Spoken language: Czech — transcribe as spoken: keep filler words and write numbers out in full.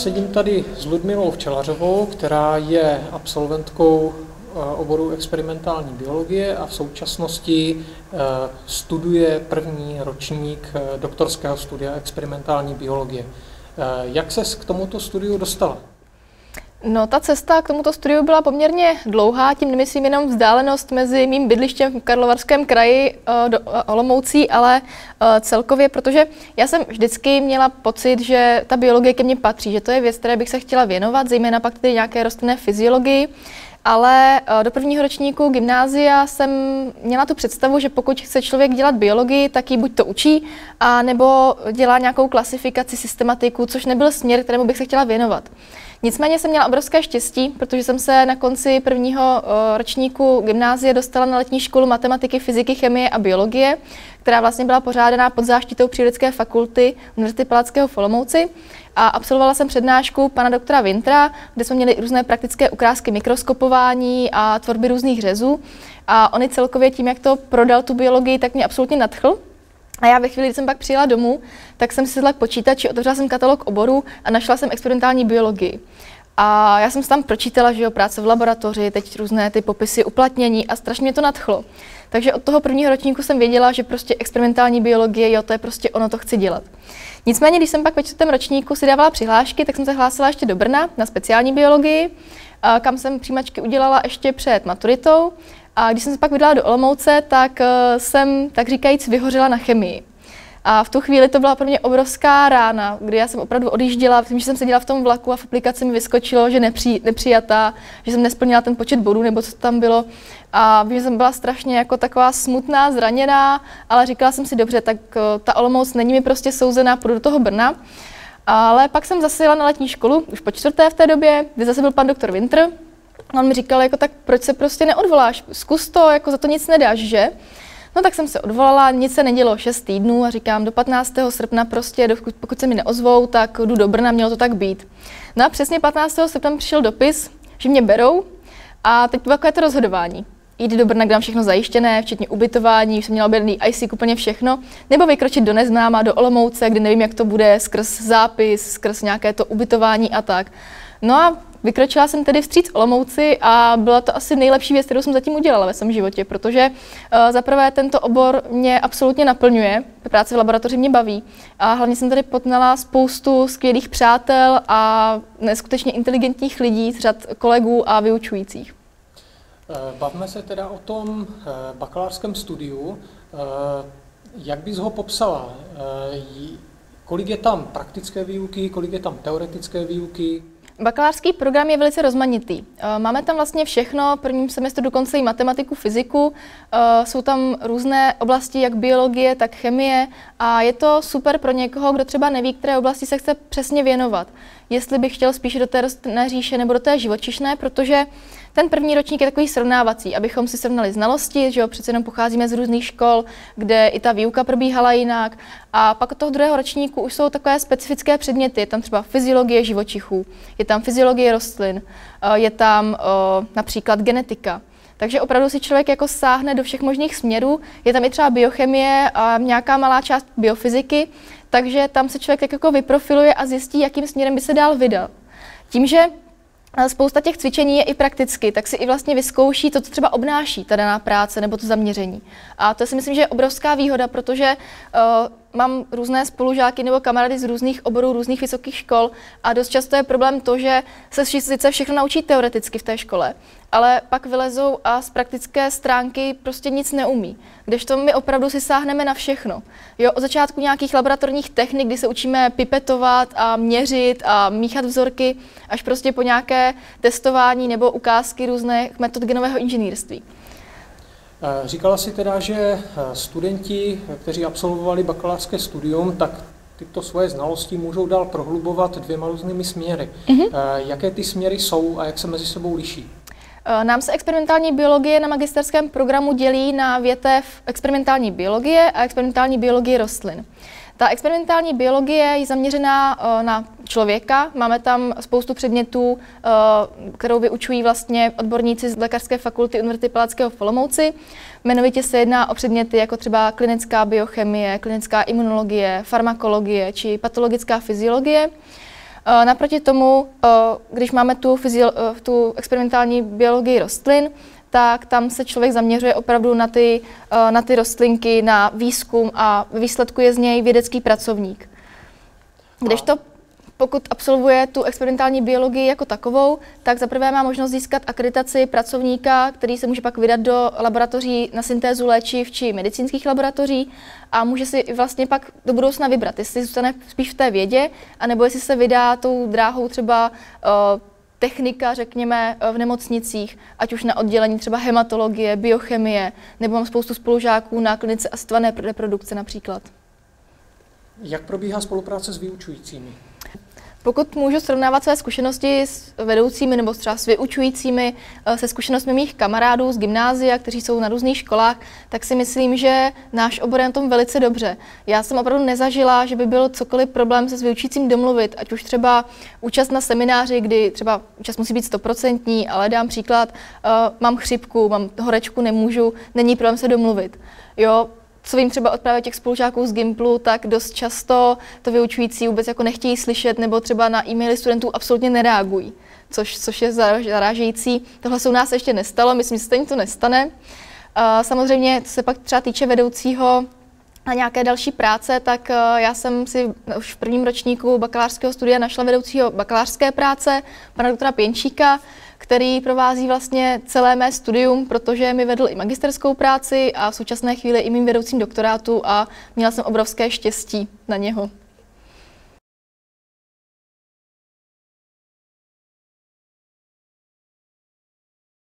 sedím tady s Ludmilou Včelařovou, která je absolventkou oboru experimentální biologie a v současnosti studuje první ročník doktorského studia experimentální biologie. Jak ses k tomuto studiu dostala? No, ta cesta k tomuto studiu byla poměrně dlouhá, tím nemyslím jenom vzdálenost mezi mým bydlištěm v Karlovarském kraji do Olomoucí, ale celkově, protože já jsem vždycky měla pocit, že ta biologie ke mně patří, že to je věc, které bych se chtěla věnovat, zejména pak tedy nějaké rostlinné fyziologii. Ale do prvního ročníku gymnázia jsem měla tu představu, že pokud chce člověk dělat biologii, tak ji buď to učí, a nebo dělá nějakou klasifikaci, systematiku, což nebyl směr, kterému bych se chtěla věnovat. Nicméně jsem měla obrovské štěstí, protože jsem se na konci prvního ročníku gymnázia dostala na letní školu matematiky, fyziky, chemie a biologie, která vlastně byla pořádaná pod záštitou Přírodovědecké fakulty Univerzity Palackého v Olomouci. A absolvovala jsem přednášku pana doktora Wintra, kde jsme měli různé praktické ukázky mikroskopování a tvorby různých řezů. A on i celkově tím, jak to prodal tu biologii, tak mě absolutně nadchl. A já ve chvíli, kdy jsem pak přijela domů, tak jsem si sedla k počítači, otevřela jsem katalog oborů a našla jsem experimentální biologii. A já jsem si tam pročítala, že jo, práce v laboratoři, teď různé ty popisy uplatnění a strašně mě to nadchlo. Takže od toho prvního ročníku jsem věděla, že prostě experimentální biologie, jo, to je prostě ono, to chci dělat. Nicméně, když jsem pak ve čtvrtém ročníku si dávala přihlášky, tak jsem se hlásila ještě do Brna na speciální biologii, kam jsem přijímačky udělala ještě před maturitou. A když jsem se pak vydala do Olomouce, tak jsem, tak říkajíc, vyhořela na chemii. A v tu chvíli to byla pro mě obrovská rána, kdy já jsem opravdu odjížděla, myslím, že jsem seděla v tom vlaku a v aplikaci mi vyskočilo, že nepři, nepřijatá, že jsem nesplnila ten počet bodů, nebo co tam bylo. A vím, že jsem byla strašně jako taková smutná, zraněná, ale říkala jsem si, dobře, tak ta Olomouc není mi prostě souzená, půjdu do toho Brna. Ale pak jsem zase jela na letní školu, už po čtvrté v té době, kdy zase byl pan doktor Winter. On mi říkal, jako, tak proč se prostě neodvoláš, zkus to, jako za to nic nedáš, že? No tak jsem se odvolala, nic se nedělo šest týdnů a říkám, do patnáctého srpna prostě, pokud se mi neozvou, tak jdu do Brna, mělo to tak být. No a přesně patnáctého srpna přišel dopis, že mě berou a teď bylo takové to rozhodování. Jít do Brna, kde mám všechno zajištěné, včetně ubytování, už jsem měla objednaný í cé, úplně všechno, nebo vykročit do neznáma, do Olomouce, kde nevím, jak to bude, skrz zápis, skrz nějaké to ubytování a tak. No a vykročila jsem tedy vstříc Olomouci a byla to asi nejlepší věc, kterou jsem zatím udělala ve svém životě, protože uh, za prvé tento obor mě absolutně naplňuje, práce v laboratoři mě baví a hlavně jsem tady poznala spoustu skvělých přátel a neskutečně inteligentních lidí z řad kolegů a vyučujících. Bavme se teda o tom bakalářském studiu. Jak bys ho popsala? Kolik je tam praktické výuky, kolik je tam teoretické výuky? Bakalářský program je velice rozmanitý. Máme tam vlastně všechno, v prvním semestru dokonce i matematiku, fyziku, jsou tam různé oblasti, jak biologie, tak chemie a je to super pro někoho, kdo třeba neví, které oblasti se chce přesně věnovat. Jestli bych chtěl spíše do té rostlinné říše nebo do té živočišné, protože ten první ročník je takový srovnávací, abychom si srovnali znalosti, že jo, přece jenom pocházíme z různých škol, kde i ta výuka probíhala jinak. A pak od toho druhého ročníku už jsou takové specifické předměty, je tam třeba fyziologie živočichů, je tam fyziologie rostlin, je tam o, například genetika. Takže opravdu si člověk jako sáhne do všech možných směrů, je tam i třeba biochemie a nějaká malá část biofyziky, takže tam se člověk tak jako vyprofiluje a zjistí, jakým směrem by se dál vydal. Tím, že spousta těch cvičení je i prakticky, tak si i vlastně vyzkouší to, co třeba obnáší ta daná práce nebo to zaměření. A to si myslím, že je obrovská výhoda, protože uh, mám různé spolužáky nebo kamarády z různých oborů, různých vysokých škol a dost často je problém to, že se sice všechno naučí teoreticky v té škole, ale pak vylezou a z praktické stránky prostě nic neumí. Kdežto my opravdu si sáhneme na všechno. Jo, od začátku nějakých laboratorních technik, kdy se učíme pipetovat a měřit a míchat vzorky, až prostě po nějaké testování nebo ukázky různých metod genového inženýrství. Říkala si teda, že studenti, kteří absolvovali bakalářské studium, tak tyto svoje znalosti můžou dál prohlubovat dvěma různými směry. Mm-hmm. Jaké ty směry jsou a jak se mezi sebou liší? Nám se experimentální biologie na magisterském programu dělí na větev experimentální biologie a experimentální biologie rostlin. Ta experimentální biologie je zaměřená na člověka. Máme tam spoustu předmětů, kterou vyučují vlastně odborníci z lékařské fakulty Univerzity Palackého v Olomouci. Jmenovitě se jedná o předměty jako třeba klinická biochemie, klinická imunologie, farmakologie či patologická fyziologie. Naproti tomu, když máme tu, fyzio, tu experimentální biologii rostlin, tak tam se člověk zaměřuje opravdu na ty, na ty rostlinky, na výzkum a výsledku je z něj vědecký pracovník. Kdežto pokud absolvuje tu experimentální biologii jako takovou, tak zaprvé má možnost získat akreditaci pracovníka, který se může pak vydat do laboratoří na syntézu léčiv či medicínských laboratoří a může si vlastně pak do budoucna vybrat, jestli zůstane spíš v té vědě, anebo jestli se vydá tou dráhou třeba uh, technika, řekněme, v nemocnicích, ať už na oddělení třeba hematologie, biochemie, nebo mám spoustu spolužáků na klinice asistované reprodukce například. Jak probíhá spolupráce s vyučujícími? Pokud můžu srovnávat své zkušenosti s vedoucími nebo třeba s vyučujícími se zkušenostmi mých kamarádů z gymnázia, kteří jsou na různých školách, tak si myslím, že náš obor je na tom velice dobře. Já jsem opravdu nezažila, že by byl cokoliv problém se s vyučujícím domluvit, ať už třeba účast na semináři, kdy třeba účast musí být stoprocentní, ale dám příklad, uh, mám chřipku, mám horečku, nemůžu, není problém se domluvit. Jo, co vím třeba od právě těch spolužáků z Gimplu, tak dost často to vyučující vůbec jako nechtějí slyšet nebo třeba na e-maily studentů absolutně nereagují, což, což je zarážející. Tohle se u nás ještě nestalo, myslím, že stejně to nestane. Samozřejmě, co se pak třeba týče vedoucího na nějaké další práce, tak já jsem si už v prvním ročníku bakalářského studia našla vedoucího bakalářské práce, pana doktora Pěnčíka, který provází vlastně celé mé studium, protože mi vedl i magisterskou práci a v současné chvíli i mým vedoucím doktorátu a měla jsem obrovské štěstí na něho.